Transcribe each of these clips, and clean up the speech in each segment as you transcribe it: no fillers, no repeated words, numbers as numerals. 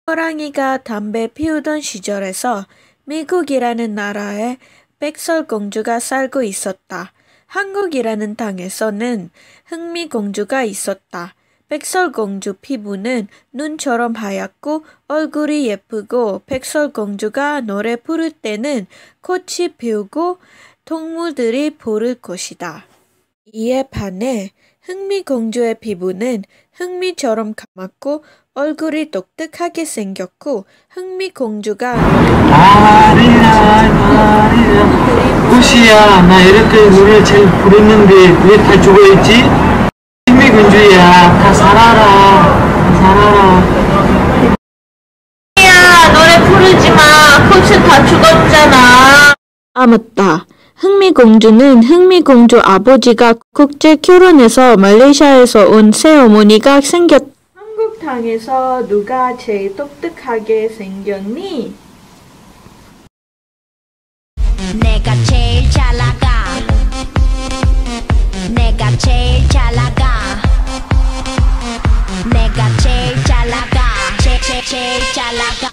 호랑이가 담배 피우던 시절에서 미국이라는 나라에 백설공주가 살고 있었다. 한국이라는 땅에서는 흥미공주가 있었다. 백설공주 피부는 눈처럼 하얗고 얼굴이 예쁘고 백설공주가 노래 부를 때는 꽃이 피우고 동물들이 부를 것이다. 이에 반해 흥미공주의 피부는 흥미처럼 까맣고 얼굴이 독특하게 생겼고 흥미공주가 꽃이야, 나 이렇게 노래 잘 부르는데 왜 다 죽어있지? 흥미공주야, 다 살아라, 야, 노래 부르지 마. 꽃이 다 죽었잖아. 아, 맞다. 흥미공주는 흥미공주 아버지가 국제 결혼해서 말레이시아에서 온 새어머니가 생겼다. 한국 땅에서 누가 제일 똑똑하게 생겼니? 내가 제일 잘 나가. 내가 제일 잘 나가. 내가 제일 잘 나가. 제일 잘 나가.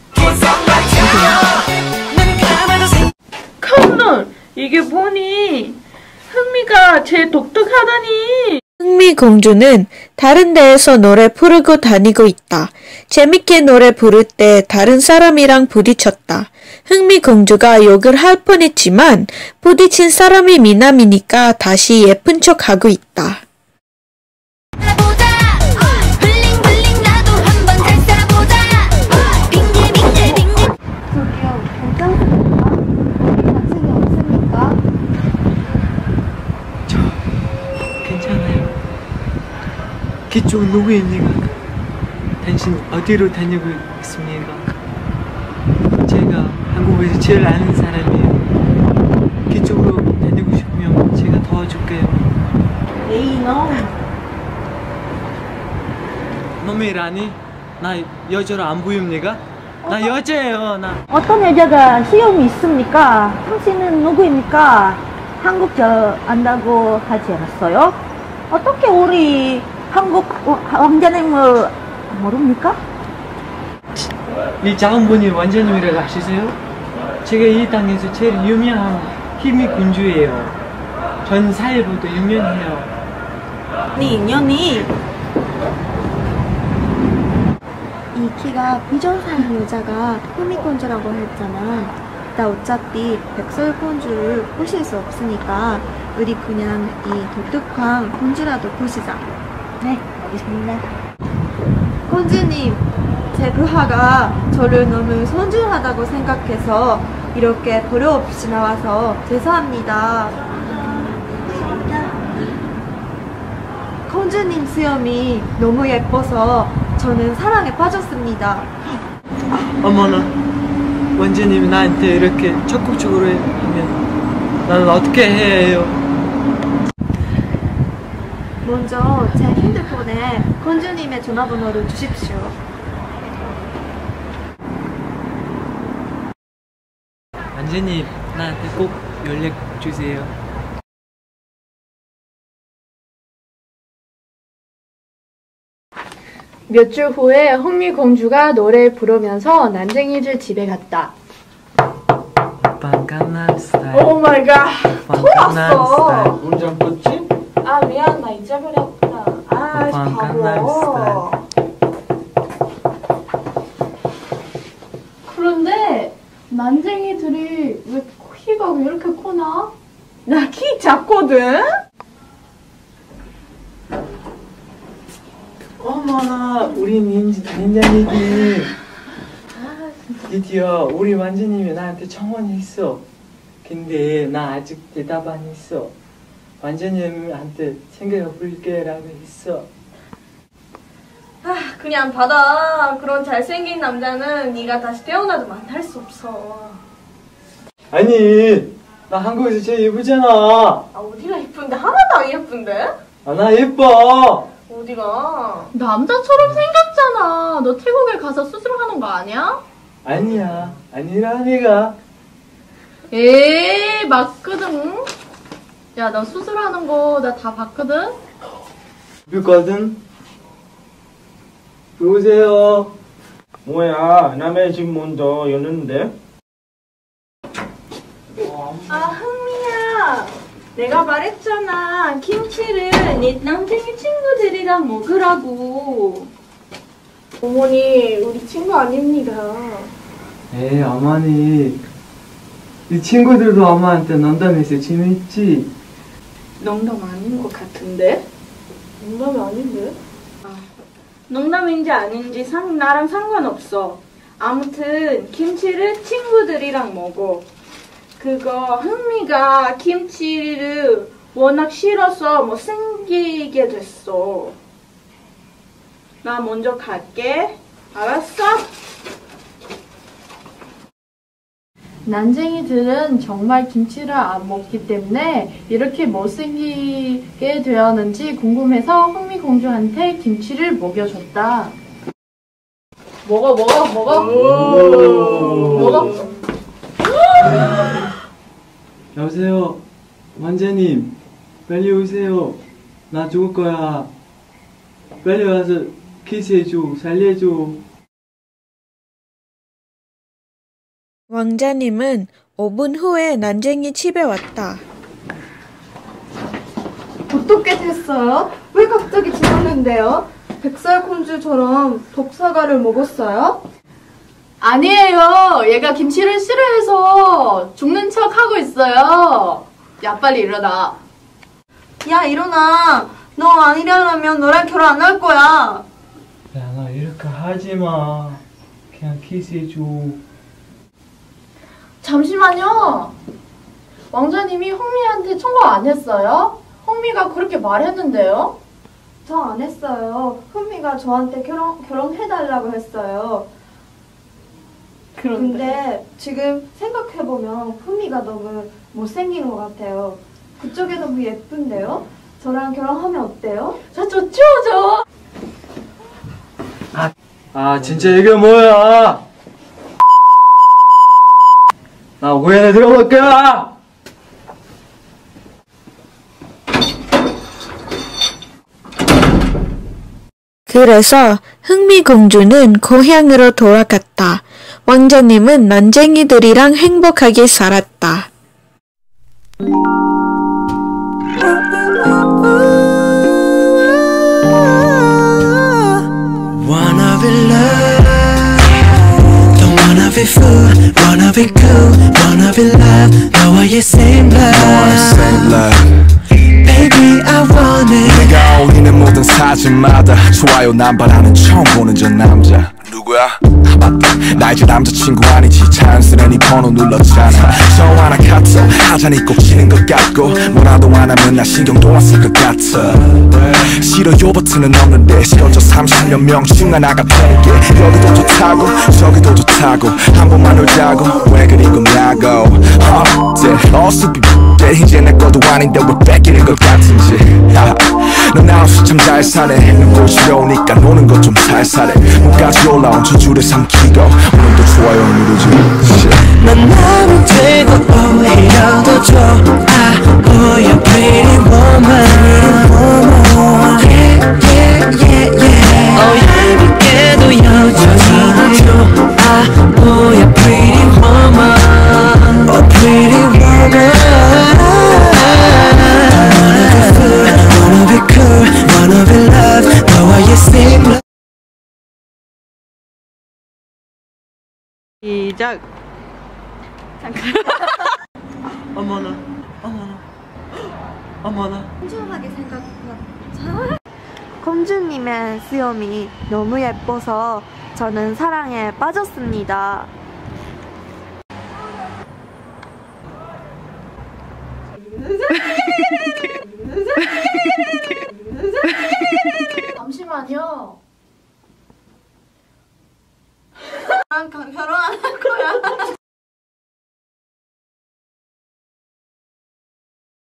컴온! 이게 뭐니? 흥미가 제일 독특하다니. 흥미공주는 다른 데에서 노래 부르고 다니고 있다. 재밌게 노래 부를 때 다른 사람이랑 부딪혔다. 흥미공주가 욕을 할 뻔했지만 부딪힌 사람이 미남이니까 다시 예쁜 척 하고 있다. 그쪽 누구입니까? 당신 어디로 다니고 있습니까? 제가 한국에서 제일 아는 사람이에요. 그쪽으로 다니고 싶으면 제가 도와줄게요. 에이, 놈이라니? 나 여자로 안 보입니까? 나 여자예요, 나. 어떤 여자가 수염이 있습니까? 당신은 누구입니까? 한국어 안다고 하지 않았어요? 어떻게 우리 한국 왕자님을 모릅니까? 이 작은 분이 왕자님이라고 아시세요? 제가 이 땅에서 제일 유명한 흥미공주예요. 전 사회로도 유명해요. 네 인연이 이 키가 비전사인 여자가 흥미공주라고 했잖아. 나 어차피 백설공주를 꼬실 수 없으니까 우리 그냥 이 독특한 공주라도 꼬시자. 네, 알겠습니다. 공주님, 제 부하가 저를 너무 소중하다고 생각해서 이렇게 버려 없이 나와서 죄송합니다. 공주님 수염이 너무 예뻐서 저는 사랑에 빠졌습니다. 어머나, 왕자님이 나한테 이렇게 적극적으로 하면 나는 어떻게 해야 해요? 먼저 제 핸드폰에 공주님의 전화번호를 주십시오. 왕자님, 나한테 꼭 연락 주세요. 몇 주 후에 흥미공주가 노래를 부르면서 난쟁이들 집에 갔다. 강남스타일. 오 마이 갓. 토 왔어. 문장 떴지? 아 미안, 나 잊어버렸구나. 아 바보. 그런데 난쟁이들이 왜 키가 왜 이렇게 커나? 나 키 작거든? 어머나, 우리 민장이들 드디어 우리 왕자님이 나한테 청혼했어. 근데 나 아직 대답 안 했어. 왕자님한테 챙겨볼게 라고 했어. 아, 그냥 받아. 그런 잘생긴 남자는 네가 다시 태어나도 만날 수 없어. 아니, 나 한국에서 제일 예쁘잖아. 아, 어디가 예쁜데? 하나도 안 예쁜데? 아, 나 예뻐. 어디가? 남자처럼 생겼잖아. 너 태국에 가서 수술하는 거 아니야? 아니야, 아니라니까. 에이, 맞거든. 야, 너 수술하는 거 나 다 봤거든? 봤거든? 보세요. 뭐야, 남의 집 먼저 여는데? 아, 흥미야. 내가 말했잖아. 김치를 네 남쟁이 친구들이랑 먹으라고. 어머니, 우리 친구 아닙니다. 에이, 어머니. 이 친구들도 엄마한테 농담해서 재밌지? 농담 아닌 것 같은데? 농담이 아닌데? 농담인지 아닌지 나랑 상관없어. 아무튼 김치를 친구들이랑 먹어. 그거 흥미가 김치를 워낙 싫어서 못생기게 됐어. 나 먼저 갈게. 알았어? 난쟁이들은 정말 김치를 안 먹기 때문에 이렇게 못생기게 되었는지 궁금해서 흥미 공주한테 김치를 먹여줬다. 먹어. 여보세요, 왕자님. 빨리 오세요. 나 죽을 거야. 빨리 와서 키스해줘. 살려줘. 왕자님은 5분 후에 난쟁이 집에 왔다. 어떻게 됐어요? 왜 갑자기 죽었는데요? 백설공주처럼 독사과를 먹었어요? 아니에요. 얘가 김치를 싫어해서 죽는 척 하고 있어요. 야, 빨리 일어나. 야, 일어나. 너 안 일어나면 너랑 결혼 안 할 거야. 야, 너 이렇게 하지 마. 그냥 키스해줘. 잠시만요. 왕자님이 흥미한테 청구 안 했어요? 흥미가 그렇게 말했는데요? 저 안 했어요. 흥미가 저한테 결혼해달라고 했어요. 근데 지금 생각해보면 흥미가 너무 못생긴 것 같아요. 그쪽이 너무 예쁜데요? 저랑 결혼하면 어때요? 자, 좋죠. 아, 진짜 이게 뭐야? 나 고향에 들어갈게! 그래서 흥미공주는 고향으로 돌아갔다. 왕자님은 난쟁이들이랑 행복하게 살았다. Wanna be loved, don't wanna be fool, wanna be cool, wanna be loved. 너와의 same love. Baby, I want it. 내가 올리는 모든 사진마다 좋아요 남발하는 처음 보는 저 남자 누구야? 아 맞다 나 이제 남자친구 아니지 자연스레 네 번호 눌렀잖아 저 하나 카트 하자니 꼭 치는 것 같고 뭐라도 안 하면 나 신경도 안 쓸 것 같아 싫어요 버튼은 없는데 싫어져 30년 명칭 하나가 되게 여기도 좋다고 저기도 좋다고 한 번만 놀자고 왜 그리 겁나고 어수비 이제 내 것도 아닌데 왜 뺏기는 것 같은지 넌 나 없이 참 잘 사네 눈꽃이 오니까 노는 것 좀 살살해 몸까지 올라온 저주를 삼키고 오늘도 좋아요 누르지 넌 나를 되고 오히려 더 좋아 보여 pretty woman 얄밉게도 여전히 좋아 보여 pretty woman oh pretty woman Wanna be cool, wanna be loved 너와의 same love 시작. 어머나. 신중하게 생각나. 공주님의 수염이 너무 예뻐서 저는 사랑에 빠졌습니다. 잠시만요. 나랑 결혼 안 할 거야.